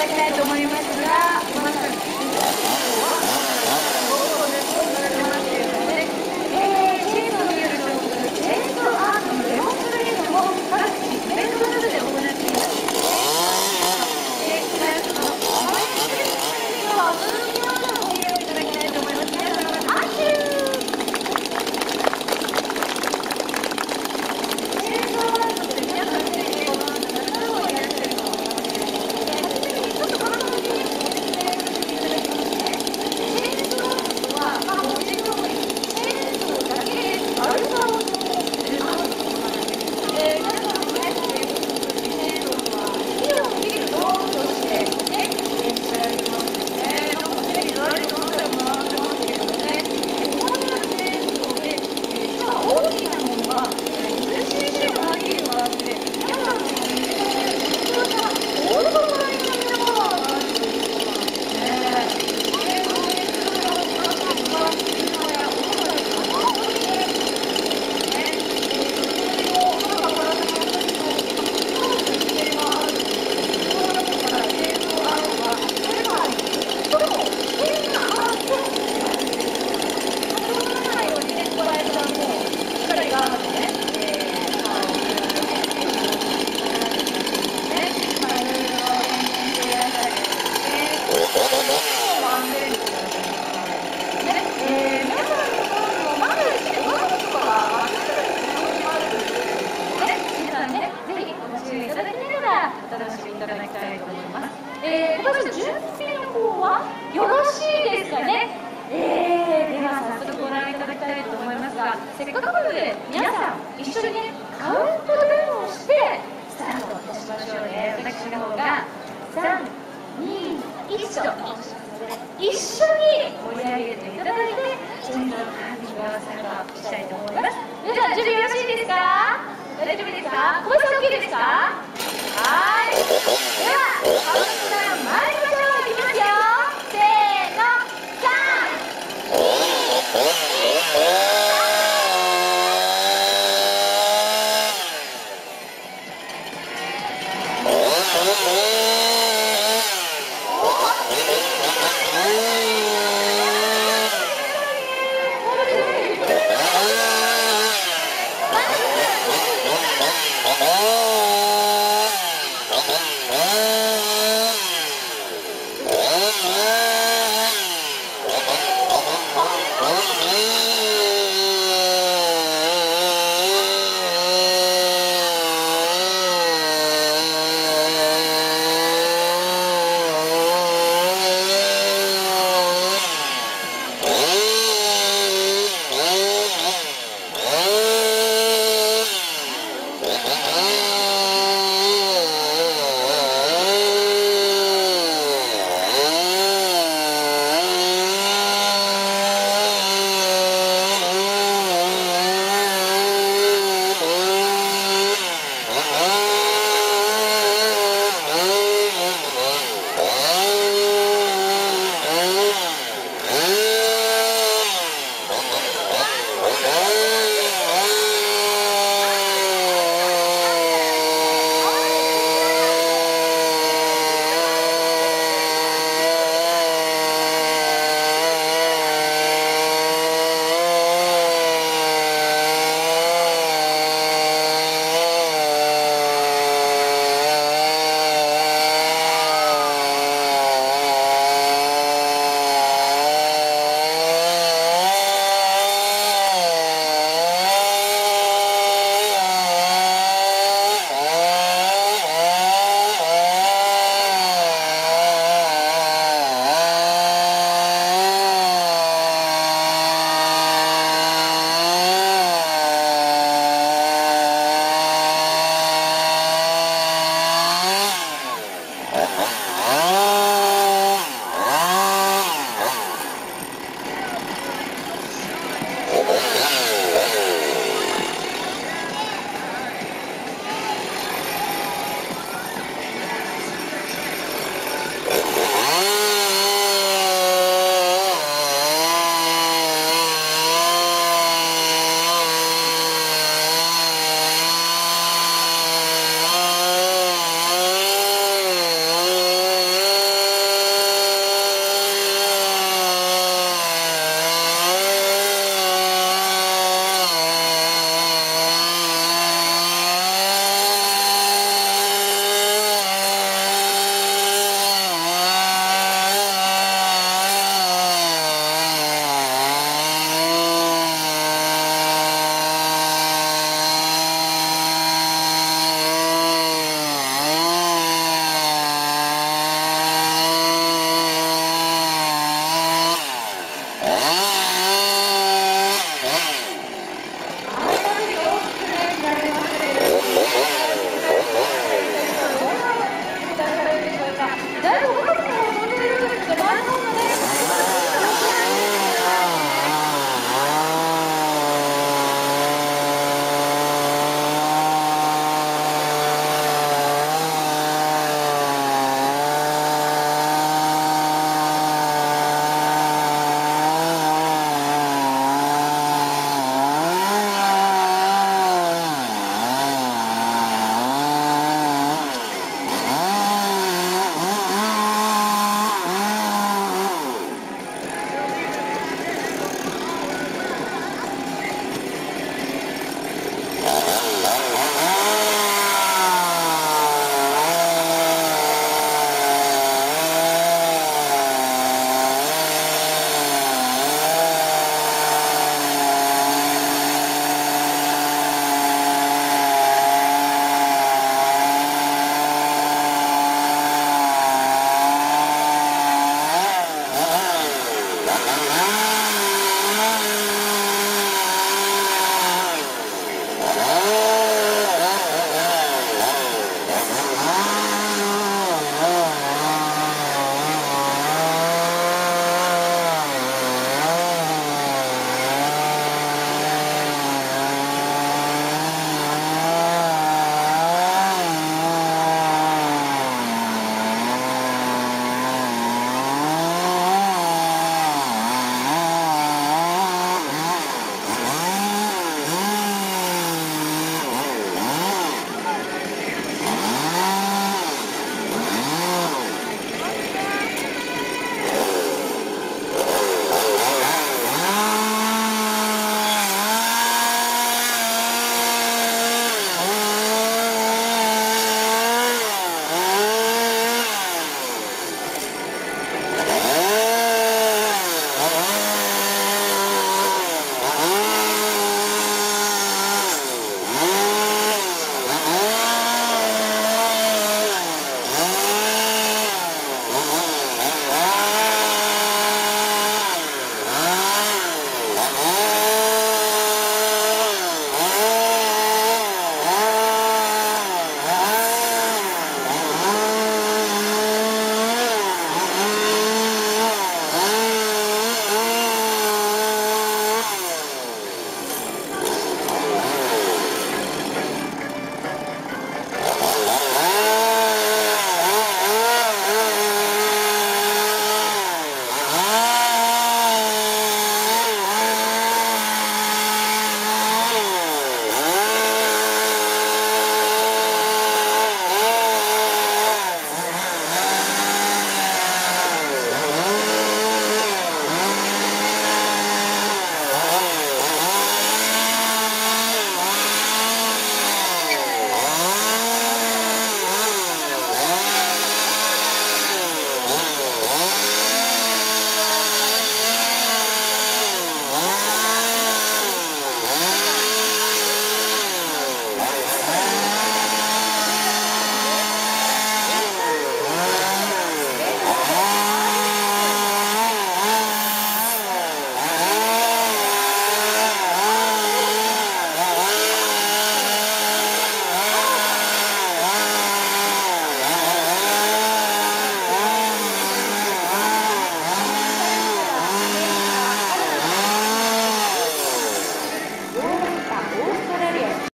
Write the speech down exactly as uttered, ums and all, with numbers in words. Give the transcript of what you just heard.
だきたいと思いますが、まさにお楽しみいただきたいと思います。えー、まず準備の方はよろしいですかね。えー、では早速ご覧いただきたいと思いますが、せっかくなので皆さん一緒にねカウントダウンをしてスタートいたしましょうね。私の方がさん、に、いちと一緒に盛り上げていただいてチェンジのカービング合わせ方をしたいと思います。皆さん準備よろしいですか。大丈夫ですか。小林さん OK ですか。はい、ではカウントダウン参りましょう。いきますよ。せーの、さん、に、いち。